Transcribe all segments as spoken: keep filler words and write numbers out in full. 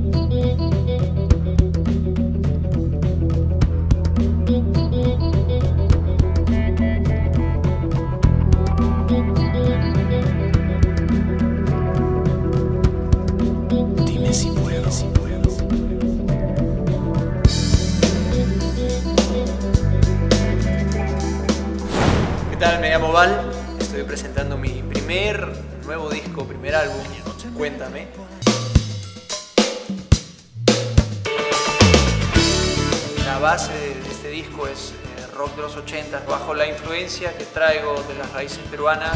Dime si puedo, si puedo. ¿Qué tal? Me llamo Val. Estoy presentando mi primer nuevo disco, primer álbum, Cuéntame. La base de este disco es eh, rock de los ochentas, bajo la influencia que traigo de las raíces peruanas.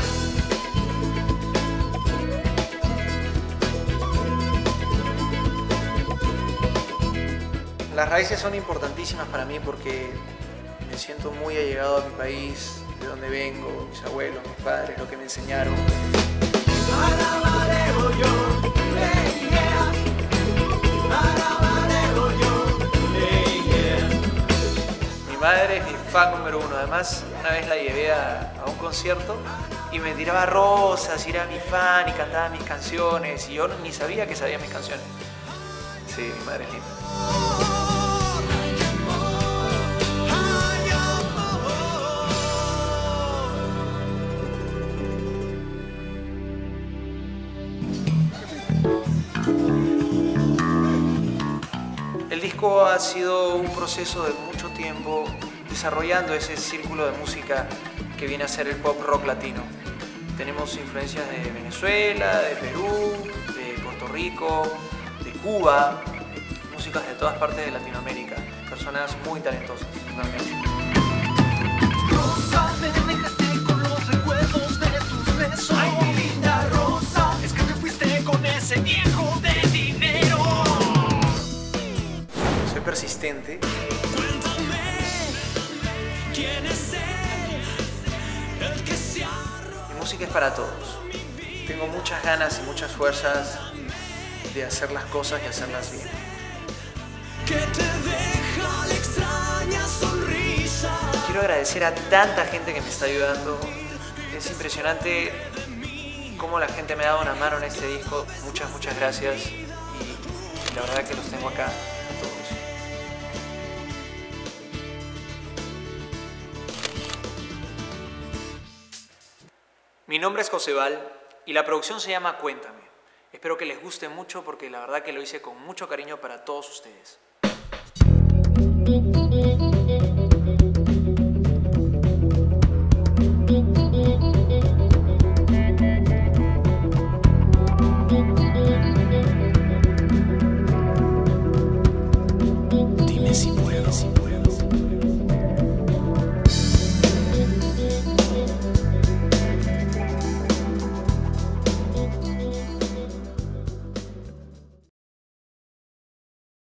Las raíces son importantísimas para mí porque me siento muy allegado a mi país, de donde vengo, mis abuelos, mis padres, lo que me enseñaron. Mi madre es mi fan número uno. Además, una vez la llevé a, a un concierto y me tiraba rosas y era mi fan y cantaba mis canciones y yo ni sabía que sabía mis canciones. Sí, mi madre es linda. El disco ha sido un proceso de mucho tiempo desarrollando ese círculo de música que viene a ser el pop rock latino. Tenemos influencias de Venezuela, de Perú, de Puerto Rico, de Cuba, músicas de todas partes de Latinoamérica, personas muy talentosas, realmente. Rosa, me dejaste con los recuerdos de tus besos. Ay, mi linda Rosa, es que te fuiste con ese viejo de dinero. Soy persistente. Cuéntame quién es él, el que se arroja. Mi música es para todos. Tengo muchas ganas y muchas fuerzas de hacer las cosas y hacerlas bien. Que te deja la extraña sonrisa. Quiero agradecer a tanta gente que me está ayudando. Es impresionante cómo la gente me ha dado una mano en este disco. Muchas, muchas gracias. Y la verdad que los tengo acá a todos. Mi nombre es José Val y la producción se llama Cuéntame. Espero que les guste mucho porque la verdad que lo hice con mucho cariño para todos ustedes. Dime si puedo, si puedo.